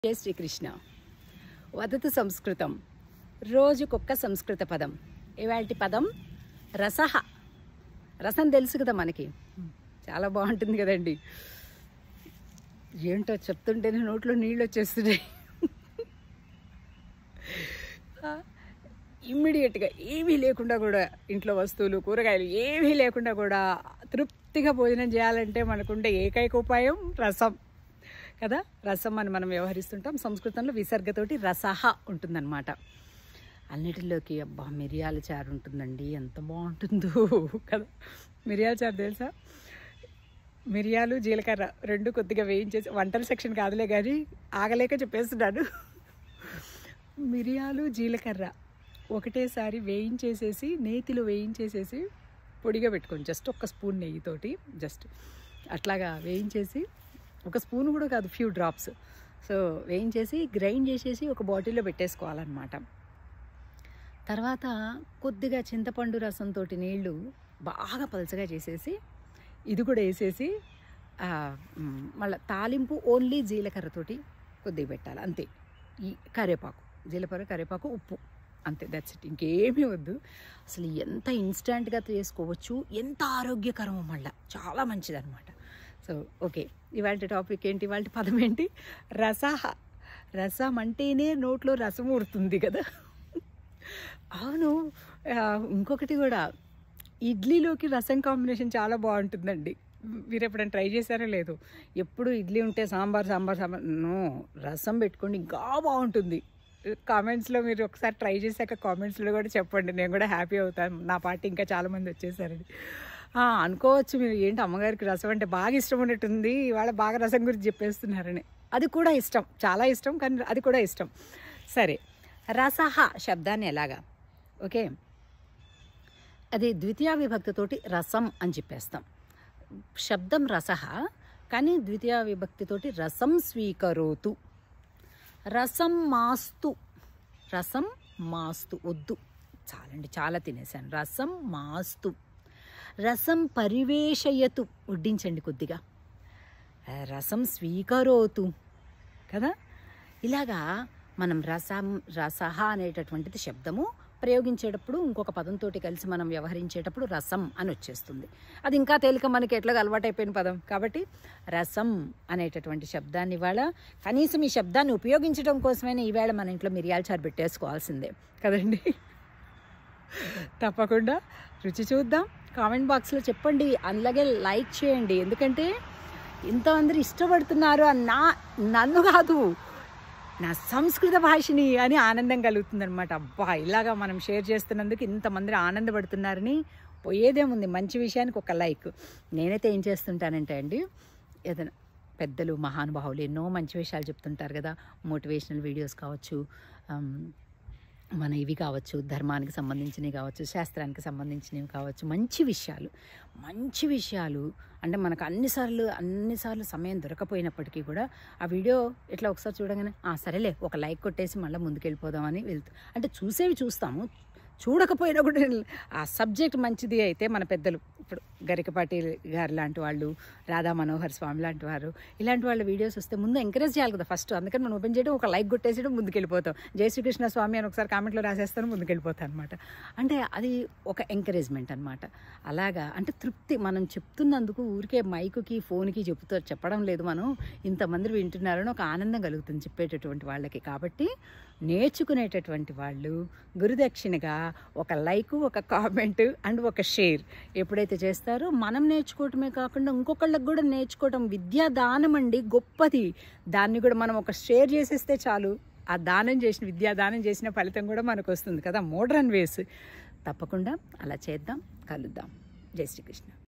జై శ్రీకృష్ణ. వదతు సంస్కృతం. రోజుకొక్క సంస్కృత పదం. ఇవాల్టి పదం రసః. రసం తెలుసు కదా మనకి, చాలా బాగుంటుంది కదండి. ఏంటో చెప్తుంటేనే నోట్లో నీళ్ళు వచ్చేస్తున్నాయి. ఇమ్మీడియట్గా ఏమీ లేకుండా కూడా, ఇంట్లో వస్తువులు కూరగాయలు ఏమీ లేకుండా కూడా తృప్తిగా భోజనం చేయాలంటే మనకుండే ఏకైక ఉపాయం రసం కదా. రసం అని మనం వ్యవహరిస్తుంటాం. సంస్కృతంలో విసర్గతోటి రసః ఉంటుందన్నమాట. అన్నిటిలోకి అబ్బా మిరియాల చారు ఉంటుందండి, ఎంత బాగుంటుందో కదా. మిరియాల చారు తెలుసా? మిరియాలు జీలకర్ర రెండు కొద్దిగా వేయించేసి, వంటల సెక్షన్ కాదులే కానీ ఆగలేక చెప్పేస్తున్నాను. మిరియాలు జీలకర్ర ఒకటేసారి వేయించేసేసి, నేతిలో వేయించేసేసి పొడిగా పెట్టుకోండి. జస్ట్ ఒక స్పూన్ నెయ్యితోటి జస్ట్ అట్లాగా వేయించేసి, ఒక స్పూన్ కూడా కాదు, ఫ్యూ డ్రాప్స్. సో వేయించేసి గ్రైండ్ చేసేసి ఒక బాటిల్లో పెట్టేసుకోవాలన్నమాట. తర్వాత కొద్దిగా చింతపండు రసంతో నీళ్లు బాగా పలచగా చేసేసి ఇది కూడా వేసేసి మళ్ళీ తాలింపు ఓన్లీ జీలకర్రతోటి కొద్దిగా పెట్టాలి అంతే. ఈ కరివేపాకు, జీలకర్ర, కరివేపాకు, ఉప్పు, అంతే. That's it. ఇంకేమీ వద్దు. అసలు ఎంత ఇన్స్టంట్గా చేసుకోవచ్చు, ఎంత ఆరోగ్యకరమో, మళ్ళీ చాలా మంచిదన్నమాట. సో ఓకే, ఇవాళ టాపిక్ ఏంటి, ఇవాళ పదం ఏంటి? రసః. రసం అంటేనే నోట్లో రసం ఊరుతుంది కదా. అవును, ఇంకొకటి కూడా, ఇడ్లీలోకి రసం కాంబినేషన్ చాలా బాగుంటుందండి. మీరు ఎప్పుడైనా ట్రై చేశారో లేదు? ఎప్పుడు ఇడ్లీ ఉంటే సాంబార్ సాంబార్ సాంబార్, నో, రసం పెట్టుకోండి, ఇంకా బాగుంటుంది. కామెంట్స్లో మీరు ఒకసారి ట్రై చేశాక కామెంట్స్లో కూడా చెప్పండి, నేను కూడా హ్యాపీ అవుతాను. నా పార్టీ ఇంకా చాలామంది వచ్చేసారండి. అనుకోవచ్చు మీరు, ఏంటి అమ్మగారికి రసం అంటే బాగా ఇష్టం ఉన్నట్టుంది, ఇవాళ బాగా రసం గురించి చెప్పేస్తున్నారని. అది కూడా ఇష్టం, చాలా ఇష్టం, కానీ అది కూడా ఇష్టం. సరే, రసః శబ్దాన్ని ఎలాగా, ఓకే, అది ద్వితీయ విభక్తితోటి రసం అని చెప్పేస్తాం. శబ్దం రసః, కానీ ద్వితీయ విభక్తితోటి రసం స్వీకరోతు. రసం మాస్తు. రసం మాస్తు వద్దు, చాలండి, చాలా తినేసాను. రసం మాస్తు. రసం పరివేషయతు, వడ్డించండి కొద్దిగా. రసం స్వీకరోతు కదా. ఇలాగా మనం రసః అనేటటువంటిది శబ్దము ప్రయోగించేటప్పుడు ఇంకొక పదంతో కలిసి మనం వ్యవహరించేటప్పుడు రసం అని వచ్చేస్తుంది. అది ఇంకా తేలిక, మనకి ఎట్లాగ అలవాటైపోయిన పదం కాబట్టి రసం అనేటటువంటి శబ్దాన్ని ఇవాళ, కనీసం ఈ శబ్దాన్ని ఉపయోగించడం కోసమైనా ఈవేళ మన ఇంట్లో మిరియాల చారు పెట్టేసుకోవాల్సిందే కదండి. తప్పకుండా రుచి చూద్దాం. కామెంట్ బాక్స్లో చెప్పండి, అలాగే లైక్ చేయండి. ఎందుకంటే ఇంతమంది ఇష్టపడుతున్నారు నన్ను కాదు, నా సంస్కృత భాషని అని ఆనందం కలుగుతుందనమాట. అబ్బా, ఇలాగా మనం షేర్ చేస్తున్నందుకు ఇంతమంది ఆనందపడుతున్నారని పోయేదేముంది, మంచి విషయానికి ఒక లైక్. నేనైతే ఏం చేస్తుంటానంటే అండి, ఏదైనా పెద్దలు మహానుభావులు ఎన్నో మంచి విషయాలు చెప్తుంటారు కదా, మోటివేషనల్ వీడియోస్ కావచ్చు, మన ఇవి కావచ్చు, ధర్మానికి సంబంధించినవి కావచ్చు, శాస్త్రానికి సంబంధించినవి కావచ్చు, మంచి విషయాలు అంటే మనకు అన్నిసార్లు సమయం దొరకపోయినప్పటికీ కూడా ఆ వీడియో ఇట్లా ఒకసారి చూడగానే సరేలే ఒక లైక్ కొట్టేసి మళ్ళీ ముందుకెళ్ళిపోదామని అంటే చూసేవి చూస్తాము, చూడకపోయినా కూడా ఆ సబ్జెక్ట్ మంచిది అయితే మన పెద్దలు, ఇప్పుడు గరికపాటి గారు లాంటి వాళ్ళు, రాధా మనోహర్ స్వామి లాంటి వారు, ఇలాంటి వాళ్ళ వీడియోస్ వస్తే ముందు ఎంకరేజ్ చేయాలి కదా ఫస్ట్. అందుకని మనం ఓపెన్ చేయడం, ఒక లైక్ కొట్టేసేయడం, ముందుకెళ్ళిపోతాం. జై శ్రీకృష్ణ స్వామి అని ఒకసారి కామెంట్లో రాసేస్తాను, ముందుకెళ్ళిపోతాను అనమాట. అంటే అది ఒక ఎంకరేజ్మెంట్ అనమాట. అలాగా అంటే తృప్తి, మనం చెప్తున్నందుకు ఊరికే మైకుకి ఫోన్కి చెప్పడం లేదు, మనం ఇంతమంది వింటున్నారని ఒక ఆనందం కలుగుతుంది చెప్పేటటువంటి వాళ్ళకి. కాబట్టి నేర్చుకునేటటువంటి వాళ్ళు గురుదక్షిణగా ఒక లైక్, ఒక కామెంట్ అండ్ ఒక షేర్ ఎప్పుడైతే చేస్తారో, మనం నేర్చుకోవటమే కాకుండా ఇంకొకళ్ళకి కూడా నేర్చుకోవటం విద్యా దానం అండి, గొప్పది. దాన్ని కూడా మనం ఒక షేర్ చేసేస్తే చాలు, ఆ విద్యాదానం చేసిన ఫలితం కూడా మనకు వస్తుంది కదా, మోడ్రన్ వేస్. తప్పకుండా అలా చేద్దాం, కలుద్దాం. జై శ్రీకృష్ణ.